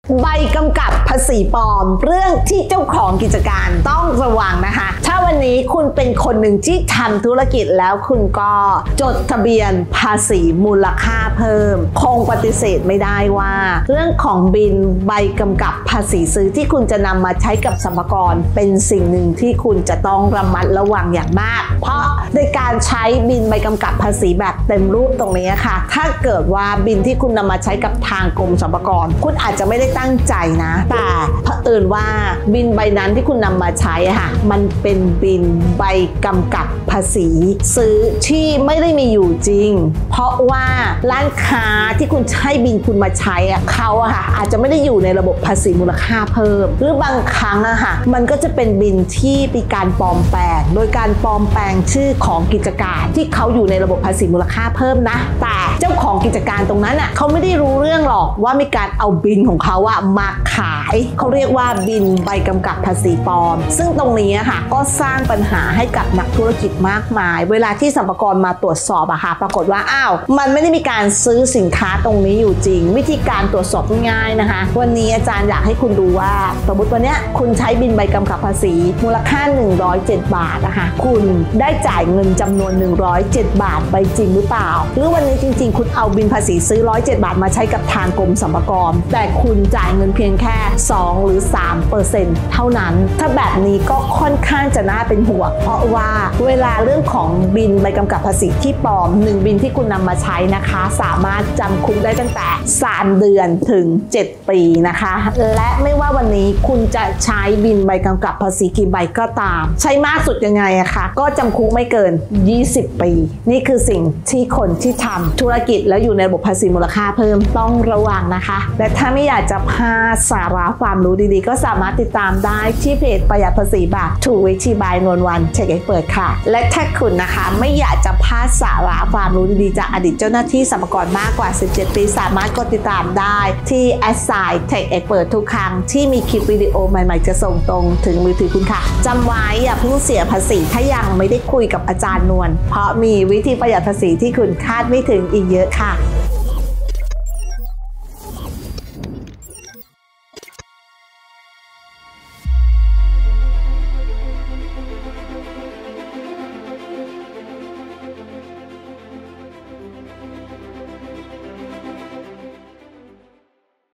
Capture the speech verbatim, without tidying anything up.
ใบกำกับภาษีปลอมเรื่องที่เจ้าของกิจการต้องระวังนะคะถ้าวันนี้คุณเป็นคนหนึ่งที่ทำธุรกิจแล้วคุณก็จดทะเบียนภาษีมูลค่าเพิ่มคงปฏิเสธไม่ได้ว่าเรื่องของบินใบกำกับภาษีซื้อที่คุณจะนำมาใช้กับสรรพากรเป็นสิ่งหนึ่งที่คุณจะต้องระมัดระวังอย่างมากเพราะในการใช้บินใบกำกับภาษีแบบเต็มรูปตรงนี้ค่ะถ้าเกิดว่าบินที่คุณนำมาใช้กับทางกรมสรรพากรคุณอาจจะไม่ได้ตั้งใจนะแต่เผอิญว่าบินใบนั้นที่คุณนำมาใช้ค่ะมันเป็นบินใบกำกับภาษีซื้อที่ไม่ได้มีอยู่จริงเพราะว่าร้านค้าที่คุณใช้บินคุณมาใช้อะเขาอะค่ะอาจจะไม่ได้อยู่ในระบบภาษีมูลค่าเพิ่มหรือบางครั้งอะค่ะมันก็จะเป็นบินที่มีการปลอมแปลงโดยการปลอมแปลงชื่อของกิจการที่เขาอยู่ในระบบภาษีมูลค่าเพิ่มนะแต่เจ้าของกิจการตรงนั้นอะเขาไม่ได้รู้เรื่องหรอกว่ามีการเอาบินของเขาอะมาขายเขาเรียกว่าบินใบกำกับภาษีปลอมซึ่งตรงนี้ค่ะก็สร้างปัญหาให้กับนักธุรกิจมากมายเวลาที่สรรพากรมาตรวจสอบอะค่ะปรากฏว่าอ้าวมันไม่ได้มีการซื้อสินค้าตรงนี้อยู่จริงวิธีการตรวจสอบง่ายๆนะคะวันนี้อาจารย์อยากให้คุณดูว่าสมมติวันนี้คุณใช้บินใบกำกับภาษีมูลค่าหนึ่งร้อยเจ็ดบาทนะคะคุณได้จ่ายเงินจำนวนหนึ่งร้อยเจ็ดบาทไปจริงหรือเปล่าหรือวันนี้จริงๆคุณเอาบินภาษีซื้อหนึ่งร้อยเจ็ดบาทมาใช้กับทางกรมสรรพากรแต่คุณจ่ายเงินเพียงแค่สองหรือสามเปอร์เซ็นต์ เท่านั้นถ้าแบบนี้ก็ค่อนข้างจะน่าเป็นห่วงเพราะว่าเวลาเรื่องของบินใบกำกับภาษีที่ปลอมหนึ่งบินที่คุณนำมาใช้นะคะสามารถจำคุกได้ตั้งแต่สามเดือนถึงเจ็ดปีนะคะและไม่ว่าวันนี้คุณจะใช้บินใบกำกับภาษีกี่ใบก็ตามใช้มากสุดยังไงอะคะก็จำคุกไม่เกินยี่สิบปีนี่คือสิ่งที่คนที่ทำธุรกิจแล้วอยู่ในระบบภาษีมูลค่าเพิ่มต้องระวังนะคะและถ้าไม่อยากจะพลาดสาระความรู้ดีๆก็สามารถติดตามได้ที่เพจประหยัดภาษีแบบถูกวิธีบายนวลวันเช็คเอ็กเปิดค่ะและถ้าคุณนะคะไม่อยากจะพลาดสาระความรู้ดีๆจากอดีตเจ้าหน้าที่สรรพากรมากกว่าสิบเจ็ดปีสามารถกดติดตามได้ที่ แอท ไซน์ เทค เอ็กเปิด ทุกครั้งที่มีคลิปวิดีโอใหม่ๆจะส่งตรงถึงมือถือคุณค่ะจำไว้อย่าเพิ่งเสียภาษีถ้ายังไม่ได้คุยกับอาจารย์นวลเพราะมีวิธีประหยัดภาษีที่คุณคาดไม่ถึงอีกเยอะค่ะ